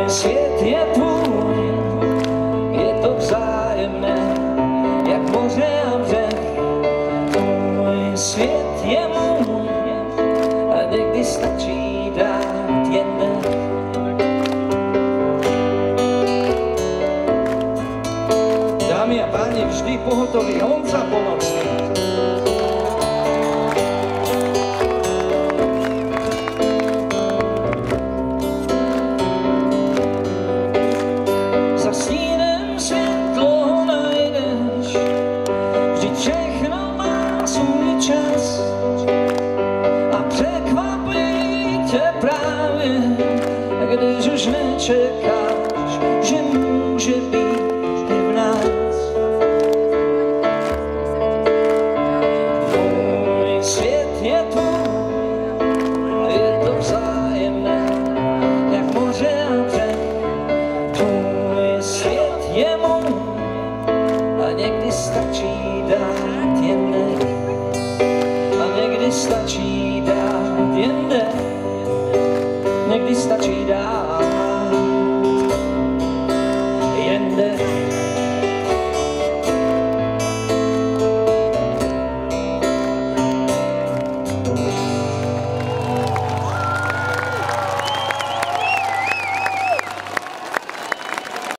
Svět je tvůj, je to vzájemné, jak moře a břeh. Tvůj svět je můj a někdy stačí dát jen dech. Dámy a páni, vždy pohotový Honza Ponocký. Za snínem světlo najdeš, vždyť všechno má svůj čas a překvapí tě právě, když už nečekáš, že může být